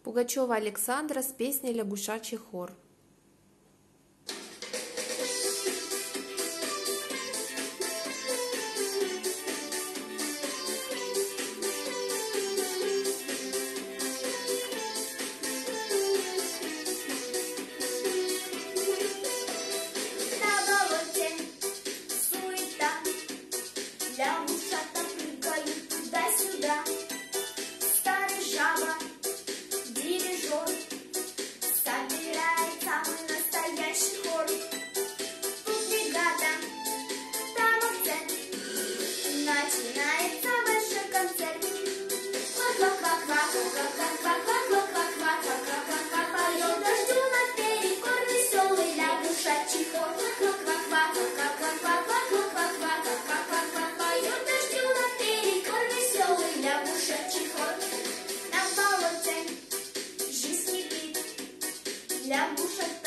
Пугачева Александра с песней «Лягушачий хор». Лягушата прыгают туда-сюда. Старый жаба, дирижер, собирает самый настоящий хор. Тут бригада, там акцент, начинается большой концерт. Ква-ква-ква-ква-ква-ква-ква-ква-ква-ква-ква-ква-ква, поет дождю наперекор веселый лягушачий хор. Ква-ква-ква-ква-ква-ква-ква-ква-ква-ква-ква, поет дождю наперекор веселый лягушачий хор. На болоте жизнь кипит, лягушек